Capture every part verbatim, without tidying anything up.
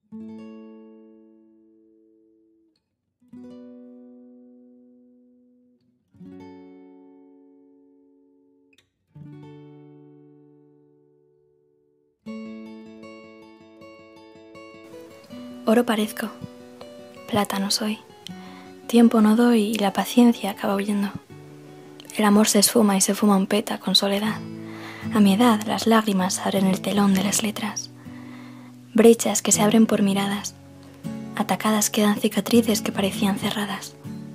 Oro parezco, plata no soy. Tiempo no doy y la paciencia acaba huyendo. El amor se esfuma y se fuma un peta con soledad. A mi edad las lágrimas abren el telón de las letras. Brechas que se abren por miradas. Atacadas quedan cicatrices que parecían cerradas.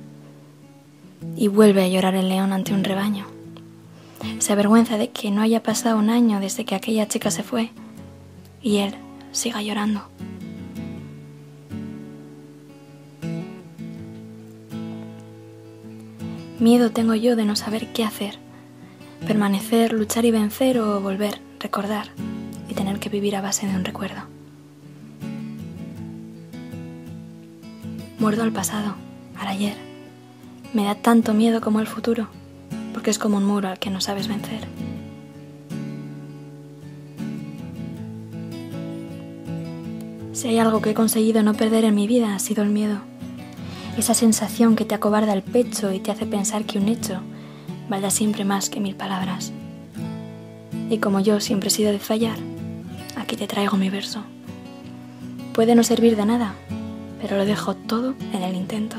Y vuelve a llorar el león ante un rebaño. Se avergüenza de que no haya pasado un año desde que aquella chica se fue y él siga llorando. Miedo tengo yo de no saber qué hacer, permanecer, luchar y vencer o volver, recordar y tener que vivir a base de un recuerdo. Muerdo al pasado, al ayer. Me da tanto miedo como el futuro, porque es como un muro al que no sabes vencer. Si hay algo que he conseguido no perder en mi vida ha sido el miedo. Esa sensación que te acobarda el pecho y te hace pensar que un hecho valdrá siempre más que mil palabras. Y como yo siempre he sido de fallar, aquí te traigo mi verso. Puede no servir de nada, pero lo dejo todo en el intento.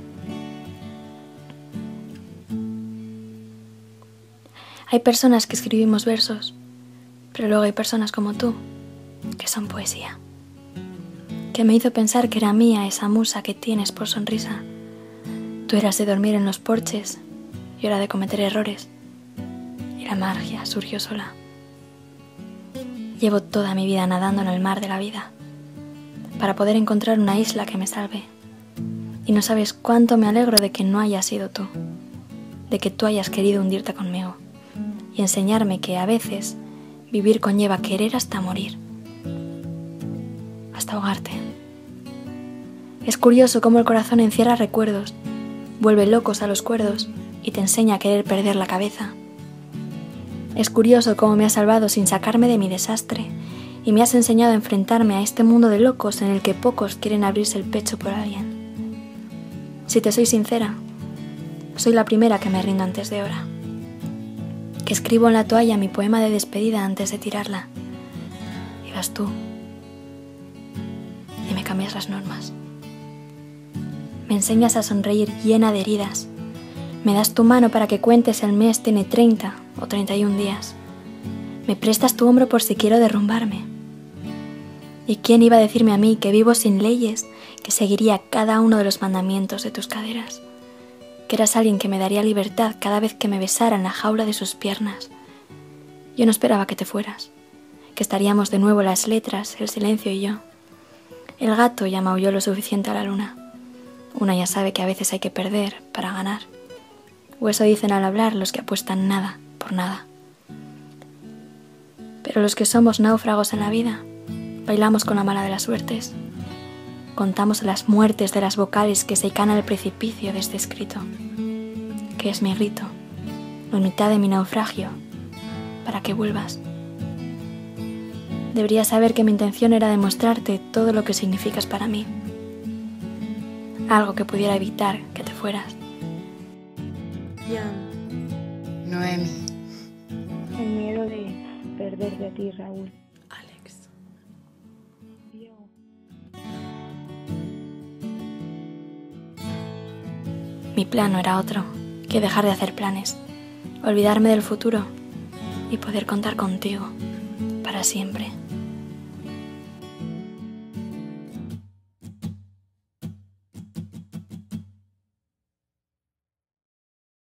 Hay personas que escribimos versos, pero luego hay personas como tú, que son poesía. Que me hizo pensar que era mía esa musa que tienes por sonrisa. Tú eras de dormir en los porches, yo era de cometer errores, y la magia surgió sola. Llevo toda mi vida nadando en el mar de la vida, para poder encontrar una isla que me salve. Y no sabes cuánto me alegro de que no hayas sido tú, de que tú hayas querido hundirte conmigo, y enseñarme que a veces vivir conlleva querer hasta morir, hasta ahogarte. Es curioso cómo el corazón encierra recuerdos, vuelve locos a los cuerdos y te enseña a querer perder la cabeza. Es curioso cómo me has salvado sin sacarme de mi desastre y me has enseñado a enfrentarme a este mundo de locos en el que pocos quieren abrirse el pecho por alguien. Si te soy sincera, soy la primera que me rindo antes de hora, que escribo en la toalla mi poema de despedida antes de tirarla. Y vas tú y me cambias las normas. Me enseñas a sonreír llena de heridas. Me das tu mano para que cuentes el mes tiene treinta o treinta y un días. Me prestas tu hombro por si quiero derrumbarme. ¿Y quién iba a decirme a mí que vivo sin leyes, que seguiría cada uno de los mandamientos de tus caderas? Que eras alguien que me daría libertad cada vez que me besara en la jaula de sus piernas. Yo no esperaba que te fueras, que estaríamos de nuevo las letras, el silencio y yo. El gato ya maulló lo suficiente a la luna. Una ya sabe que a veces hay que perder para ganar. O eso dicen al hablar los que apuestan nada por nada. Pero los que somos náufragos en la vida, bailamos con la mala de las suertes. Contamos las muertes de las vocales que se caen al precipicio de este escrito, que es mi rito, la mitad de mi naufragio, para que vuelvas. Deberías saber que mi intención era demostrarte todo lo que significas para mí. Algo que pudiera evitar que te fueras. Jan. Noemi. El miedo de perderte a ti, Raúl. Alex. Yo. Mi plan no era otro que dejar de hacer planes, olvidarme del futuro y poder contar contigo para siempre.